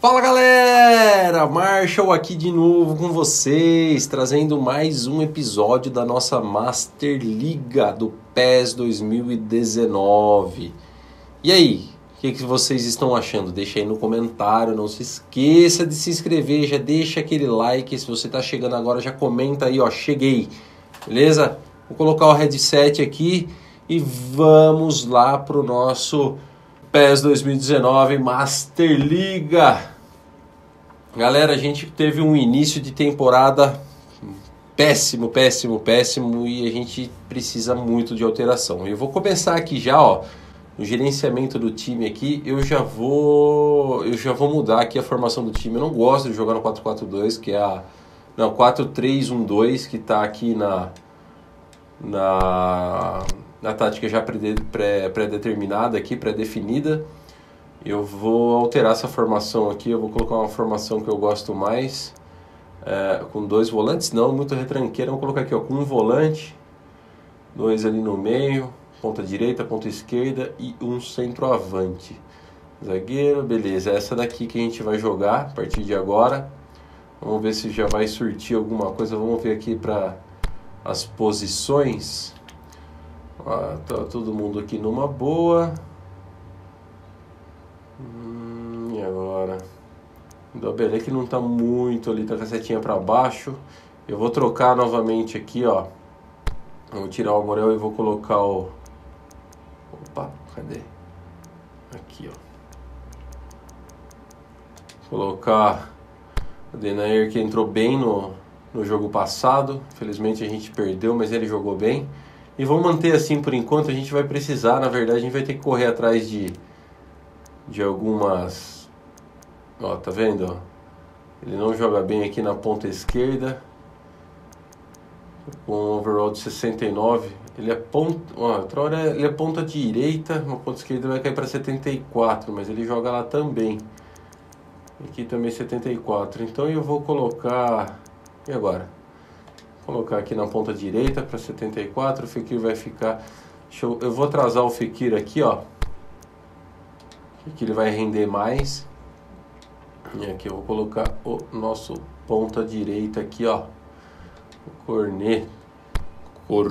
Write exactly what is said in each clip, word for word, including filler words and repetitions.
Fala galera, Marshall aqui de novo com vocês, trazendo mais um episódio da nossa Master Liga do P E S dois mil e dezenove. E aí, o que, que vocês estão achando? Deixa aí no comentário, não se esqueça de se inscrever, já deixa aquele like, se você está chegando agora já comenta aí, ó, cheguei, beleza? Vou colocar o headset aqui e vamos lá pro nosso P E S dois mil e dezenove Master Liga. Galera, a gente teve um início de temporada péssimo, péssimo, péssimo e a gente precisa muito de alteração. Eu vou começar aqui já, ó, no gerenciamento do time aqui, eu já vou eu já vou mudar aqui a formação do time. Eu não gosto de jogar no quatro quatro dois, que é a não, quatro três um dois, que tá aqui na na na tática já pré-determinada aqui, pré-definida. Eu vou alterar essa formação aqui, eu vou colocar uma formação que eu gosto mais, é, com dois volantes, não, muito retranqueira. Vou colocar aqui, ó, com um volante, dois ali no meio, ponta direita, ponta esquerda e um centroavante. Zagueiro, beleza, essa daqui que a gente vai jogar a partir de agora. Vamos ver se já vai surtir alguma coisa, vamos ver aqui para as posições. Ó, tá todo mundo aqui numa boa. Hum, e agora? O Dobelec não tá muito ali, tá com a setinha para baixo. Eu vou trocar novamente aqui, ó. Vou tirar o Morel e vou colocar o... Opa, cadê? Aqui, ó. Colocar o Denayer, que entrou bem no, no jogo passado. Infelizmente a gente perdeu, mas ele jogou bem. E vamos manter assim por enquanto. A gente vai precisar, na verdade, a gente vai ter que correr atrás de... de algumas, ó, tá vendo, ó? Ele não joga bem aqui na ponta esquerda, com um overall de sessenta e nove, ele é ponta, ó, outra hora ele é ponta direita, uma ponta esquerda vai cair para setenta e quatro, mas ele joga lá também, aqui também setenta e quatro, então eu vou colocar, e agora? Vou colocar aqui na ponta direita para setenta e quatro, o Fekir vai ficar, deixa eu, eu vou atrasar o Fekir aqui, ó, que ele vai render mais. E aqui eu vou colocar o nosso ponta direita aqui, ó, o Cornet. Cor...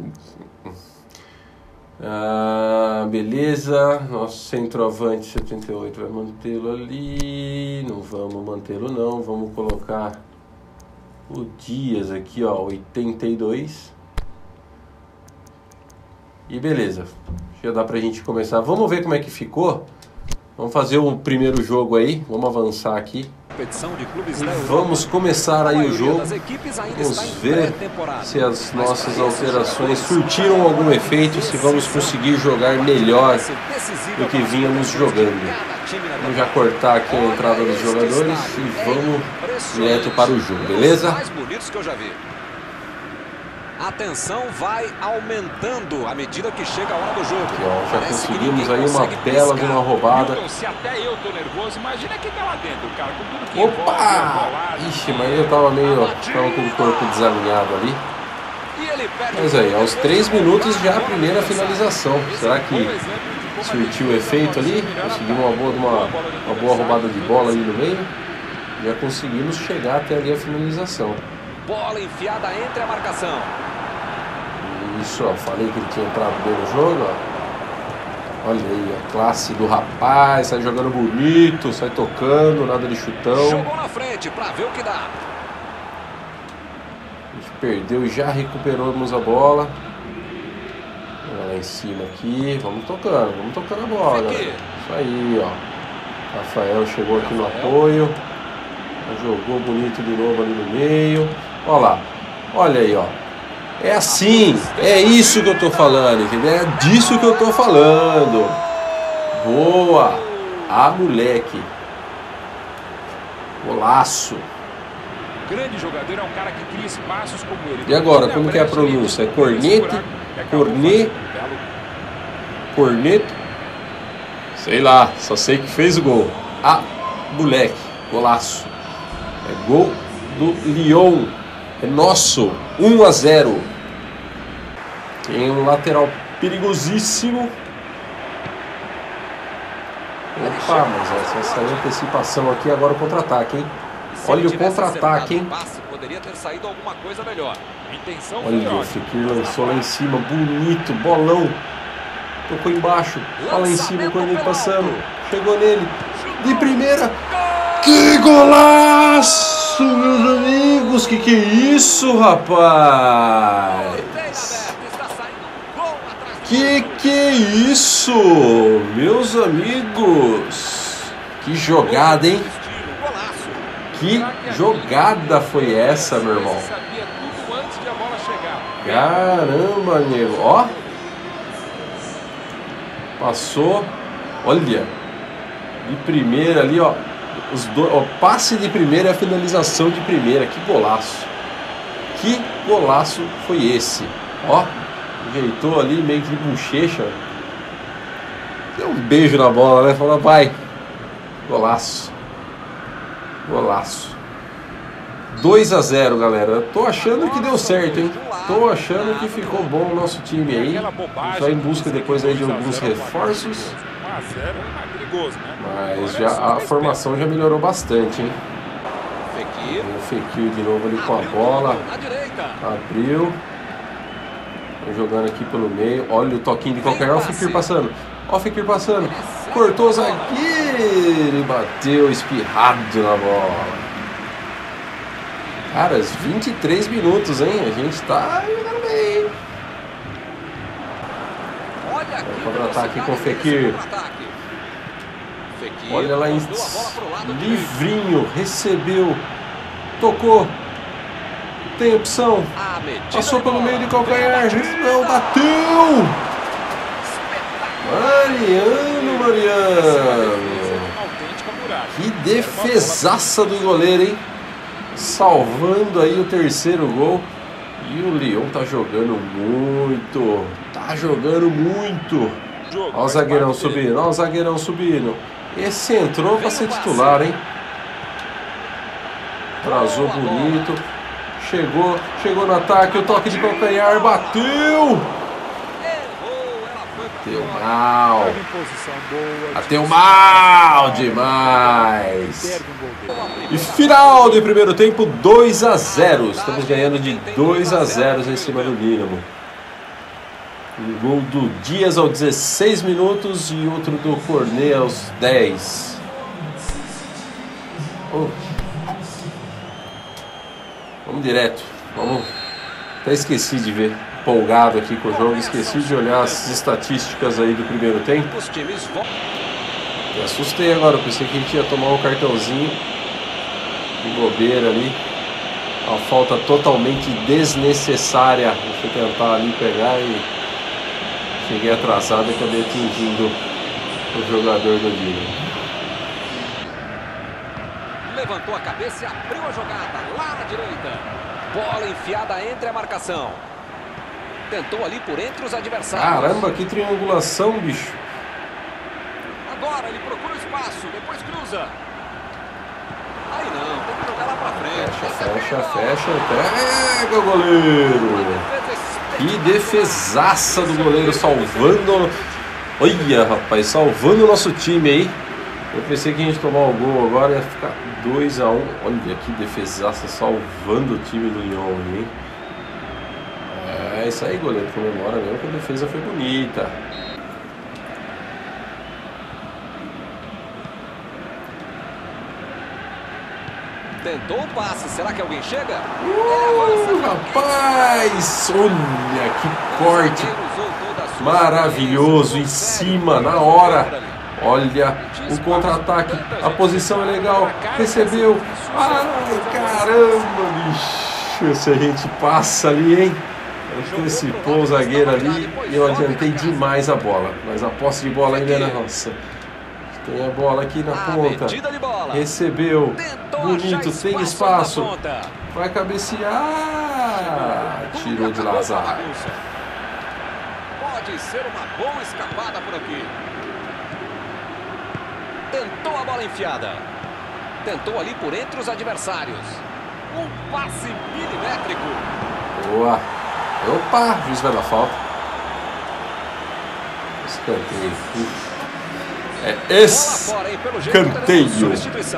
Ah, beleza. Nosso centroavante setenta e oito vai mantê-lo ali. Não vamos mantê-lo não. Vamos colocar o Dias aqui, ó, oitenta e dois. E beleza. Já dá pra gente começar. Vamos ver como é que ficou. Vamos fazer o primeiro jogo aí, vamos avançar aqui. Vamos começar aí o jogo. Vamos ver se as nossas alterações surtiram algum efeito, se vamos conseguir jogar melhor do que vínhamos jogando. Vamos já cortar aqui a entrada dos jogadores e vamos direto para o jogo, beleza? A tensão vai aumentando à medida que chega a hora do jogo. Aqui, ó, já conseguimos aí uma bela de uma roubada. Se até eu tô nervoso, imagina quem tá lá dentro, cara, com tudo que envolve, Opa! enrolado. Ixi, mas eu tava meio, ó, tava com o corpo desalinhado ali. Mas aí, aos três minutos já a primeira finalização. Será que surtiu o efeito ali? Conseguimos uma boa, uma, uma boa roubada de bola ali no meio. Já conseguimos chegar até ali a finalização. Bola enfiada entre a marcação. Isso, ó, falei que ele tinha entrado bem no jogo, ó. Olha aí, a classe do rapaz, sai jogando bonito, sai tocando, nada de chutão. Jogou na frente pra ver o que dá. A gente perdeu e já recuperamos a bola. Olha lá em cima aqui, vamos tocando, vamos tocando a bola, galera. Isso aí, ó. Rafael chegou aqui no apoio. Jogou bonito de novo ali no meio. Olha lá, olha aí, ó. É assim, é isso que eu tô falando, entendeu? É disso que eu tô falando. Boa! Ah, moleque. Golaço. Grande jogador é um cara que cria espaços como ele. E agora, como que é a pronúncia? É Cornet? Cornet? Cornet? Sei lá, só sei que fez o gol. Ah, moleque, golaço. É gol do Lyon. É nosso. um a zero. Tem um lateral perigosíssimo. Opa, mas essa, essa antecipação aqui, agora o contra-ataque, hein? Olha o contra-ataque, hein? Poderia ter saído alguma coisa melhor. Intenção Olha, o Fekir lançou lá em cima, bonito, bolão. Tocou embaixo, olha lá em cima o Cornelius passando. Chegou nele, de primeira. Que golaço, meus amigos! Que que é isso, rapaz? Que que é isso, meus amigos? Que jogada, hein? Que jogada foi essa, meu irmão? Caramba, nego. Ó. Passou. Olha. De primeira ali, ó. Os do... ó, passe de primeira e a finalização de primeira. Que golaço. Que golaço foi esse? Ó. Ajeitou ali meio que de bochecha. Deu um beijo na bola, né? Falou, vai. Golaço. Golaço. dois a zero, galera. Tô achando que deu certo, hein? Tô achando que ficou bom o nosso time aí. A gente vai em busca depois aí de alguns reforços. Mas já a formação já melhorou bastante, hein? O Fekir de novo ali com a bola. Abriu. Jogando aqui pelo meio. Olha o toquinho de qualquer. Olha o Fekir passando. Olha o Fekir passando. Cortou o zagueiro e bateu espirrado na bola. Cara, vinte e três minutos, hein? A gente tá jogando bem. Vai contra-ataque com o Fekir. Olha lá em livrinho. Recebeu. Tocou. Tem opção. Passou pelo meio de calcanhar. Não, bateu. Mariano, Mariano. Que defesaça do goleiro, hein? Salvando aí o terceiro gol. E o Lyon tá jogando muito. Tá jogando muito. Olha o zagueirão subindo. Olha o zagueirão subindo. Esse entrou pra ser titular, hein? Atrasou bonito. Chegou. Chegou no ataque. O toque de calcanhar. Bateu. Bateu mal. Bateu mal demais. E final de primeiro tempo, dois a zero. Estamos ganhando de dois a zero em cima do Dinamo. Um gol do Dias aos dezesseis minutos e outro do Cornet aos dez. Oh. Vamos direto. Vamos. Até esqueci de ver. Empolgado aqui com o jogo. Esqueci de olhar as estatísticas aí do primeiro tempo. Me assustei agora. Pensei que a gente ia tomar um cartãozinho de bobeira ali. Uma falta totalmente desnecessária. Eu fui tentar ali pegar e cheguei atrasado e acabei atingindo o jogador do Dinamo. Levantou a cabeça e abriu a jogada lá na direita. Bola enfiada entre a marcação. Tentou ali por entre os adversários. Caramba, que triangulação, bicho. Agora ele procura o espaço, depois cruza. Aí não, tem que jogar lá pra frente. Fecha, fecha, fecha. Pega o goleiro. Que defesaça do goleiro, salvando. Olha, rapaz, salvando o nosso time aí. Eu pensei que a gente tomar o gol agora ia ficar dois a um. Olha que defesaça, salvando o time do Lyon, hein? É isso aí, goleiro. Comemora mesmo que a defesa foi bonita. Tentou o passe, será que alguém chega? Uh, rapaz! Olha que corte maravilhoso em cima, na hora. Olha o contra-ataque, a posição é legal, recebeu. Ai, caramba, bicho, se a gente passa ali, hein? Antecipou o zagueiro ali e eu adiantei demais a bola. Mas a posse de bola ainda era nossa. Tem a bola aqui na ponta. Recebeu. Bonito, tem espaço. Vai cabecear. Tirou de Lazar. Pode ser uma boa escapada por aqui. Tentou a bola enfiada. Tentou ali por entre os adversários. Um passe milimétrico. Boa. Opa, o juiz vai dar falta. Escanteio. É escanteio.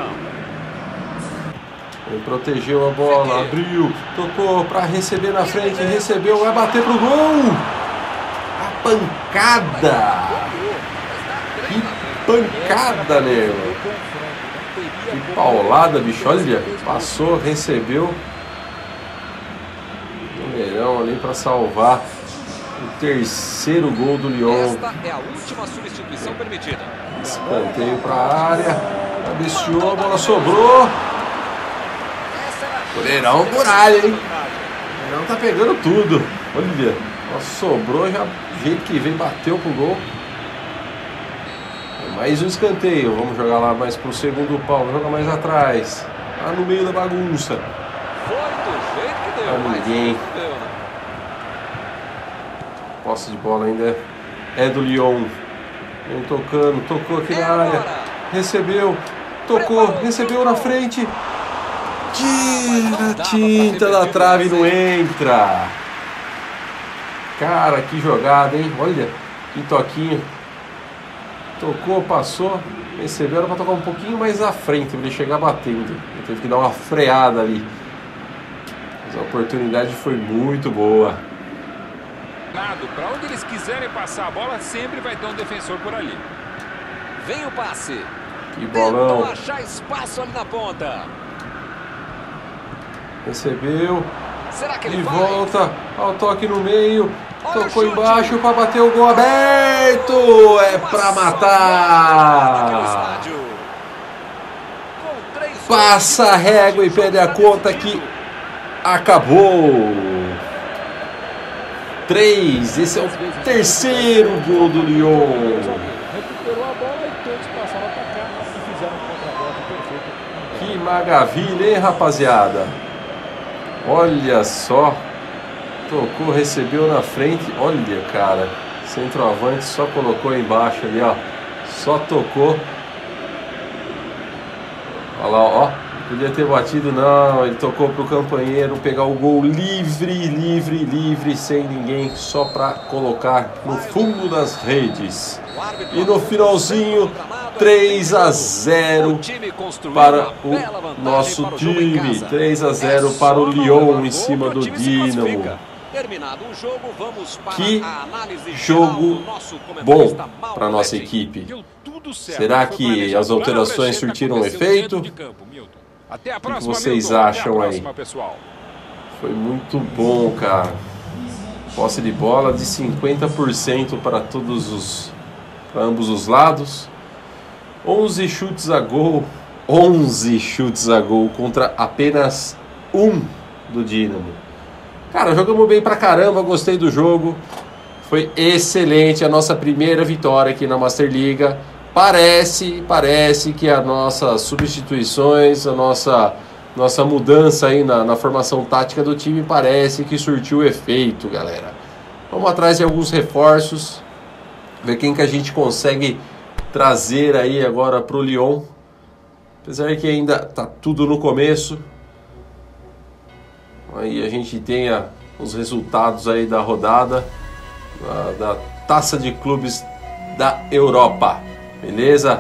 Ele protegeu a bola, abriu, tocou para receber na frente, recebeu, vai bater pro gol. A pancada. Que pancada, nego. Que paulada, bicho. Olha, passou, recebeu. O Leirão ali para salvar o terceiro gol do Lyon. Esta é a última substituição permitida. Escanteio para a área. Cabeceou, a bola sobrou. O Leirão muralha, hein? O Leirão tá pegando tudo. Olha, sobrou já. Do jeito que vem, bateu pro gol. Mais um escanteio. Vamos jogar lá mais pro segundo pau. Vamos jogar mais atrás. Lá no meio da bagunça. Foi do jeito que deu. Pra ninguém. Posse de bola ainda é do Lyon. Vem tocando, tocou aqui na área. Recebeu, tocou, recebeu na frente. Tira a tinta da trave, não entra. Cara, que jogada, hein? Olha, que toquinho. Tocou, passou, recebeu, era para tocar um pouquinho mais à frente, para ele chegar batendo. Ele teve que dar uma freada ali. Mas a oportunidade foi muito boa. Para onde eles quiserem passar a bola, sempre vai ter um defensor por ali. Vem o passe. Que bolão. Tentam achar espaço ali na ponta. Recebeu. Será que de ele volta ao toque no meio. Olha, tocou embaixo para bater o gol aberto. É para matar. Passa a régua e pede a conta que acabou. Três. Esse é o terceiro gol do Lyon. Recuperou a bola e todos passaram a atacar e fizeram um contra-golpe perfeito. Que maravilha, hein, rapaziada? Olha só. Tocou, recebeu na frente. Olha, cara. Centroavante só colocou embaixo ali, ó. Só tocou. Olha lá, ó. Podia ter batido, não. Ele tocou pro companheiro pegar o gol livre, livre, livre, sem ninguém. Só para colocar no fundo das redes. E no finalzinho, três a zero para o nosso time. três a zero para o Lyon em cima do Dinamo. Terminado o jogo, vamos para que a análise jogo bom para a nossa equipe. Deu tudo certo. Será que as alterações surtiram efeito? Até a O próxima, que vocês Milton. acham Até a aí? próxima, pessoal. Foi muito bom, cara. Posse de bola de cinquenta por cento para todos os para ambos os lados. onze chutes a gol, onze chutes a gol contra apenas um do Dinamo. Cara, jogamos bem pra caramba, gostei do jogo. Foi excelente a nossa primeira vitória aqui na Master Liga. Parece, parece que as nossas substituições, a nossa, nossa mudança aí na, na formação tática do time parece que surtiu efeito, galera. Vamos atrás de alguns reforços, ver quem que a gente consegue trazer aí agora pro Lyon. Apesar que ainda tá tudo no começo. Aí a gente tenha os resultados aí da rodada da, da Taça de Clubes da Europa. Beleza?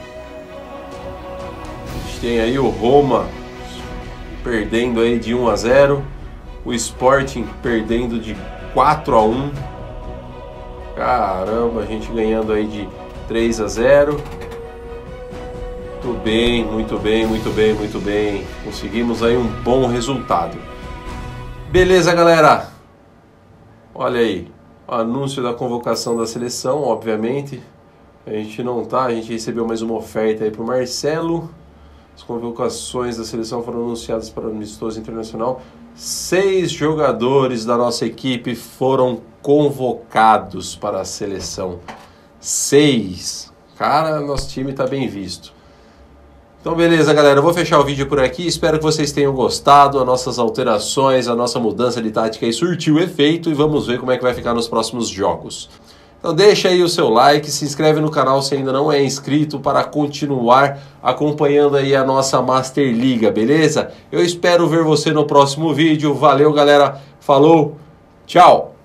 A gente tem aí o Roma perdendo aí de um a zero, o Sporting perdendo de quatro a um. Caramba, a gente ganhando aí de três a zero. Muito bem, muito bem, muito bem, muito bem. Conseguimos aí um bom resultado. Beleza, galera? Olha aí, o anúncio da convocação da seleção, obviamente. A gente não tá, a gente recebeu mais uma oferta aí pro Marcelo. As convocações da seleção foram anunciadas para o amistoso internacional. Seis jogadores da nossa equipe foram convocados para a seleção. Seis. Cara, nosso time tá bem visto. Então beleza, galera, eu vou fechar o vídeo por aqui, espero que vocês tenham gostado, as nossas alterações, a nossa mudança de tática aí surtiu efeito e vamos ver como é que vai ficar nos próximos jogos. Então deixa aí o seu like, se inscreve no canal se ainda não é inscrito para continuar acompanhando aí a nossa Master Liga, beleza? Eu espero ver você no próximo vídeo, valeu galera, falou, tchau!